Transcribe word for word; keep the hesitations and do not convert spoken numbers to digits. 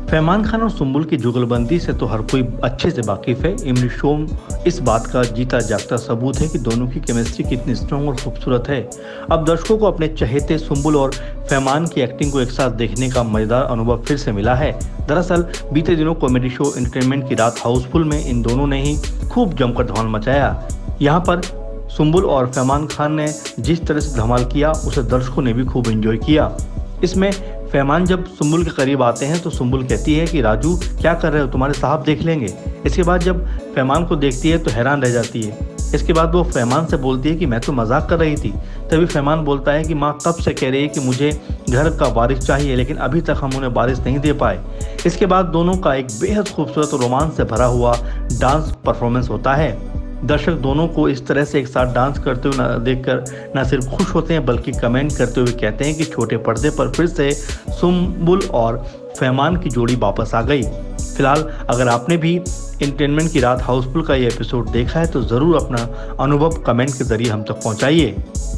फैमान खान और सुम्बुल की जुगलबंदी से तो हर कोई अच्छे से वाकिफ है। इमली शो इस बात का जीता जागता सबूत है कि दोनों की केमिस्ट्री कितनी स्ट्रॉन्ग और खूबसूरत है। अब दर्शकों को अपने चहेते सुम्बुल और फैमान की एक्टिंग को एक साथ देखने का मजेदार अनुभव फिर से मिला है। दरअसल बीते दिनों कॉमेडी शो एंटरटेनमेंट की रात हाउसफुल में इन दोनों ने ही खूब जमकर धमाल मचाया। यहाँ पर सुम्बुल और फैमान खान ने जिस तरह से धमाल किया उसे दर्शकों ने भी खूब एंजॉय किया। इसमें फैमान जब सुम्बुल के करीब आते हैं तो सुम्बुल कहती है कि राजू क्या कर रहे हो, तुम्हारे साहब देख लेंगे। इसके बाद जब फैमान को देखती है तो हैरान रह जाती है। इसके बाद वो फैमान से बोलती है कि मैं तो मजाक कर रही थी। तभी फैमान बोलता है कि माँ कब से कह रही है कि मुझे घर का वारिस चाहिए, लेकिन अभी तक हम उन्हें वारिस नहीं दे पाए। इसके बाद दोनों का एक बेहद खूबसूरत रोमांच से भरा हुआ डांस परफॉर्मेंस होता है। दर्शक दोनों को इस तरह से एक साथ डांस करते हुए देखकर न सिर्फ खुश होते हैं बल्कि कमेंट करते हुए कहते हैं कि छोटे पर्दे पर फिर से सुम्बुल और फैमान की जोड़ी वापस आ गई। फिलहाल अगर आपने भी एंटरटेनमेंट की रात हाउसफुल का ये एपिसोड देखा है तो ज़रूर अपना अनुभव कमेंट के जरिए हम तक पहुंचाइए।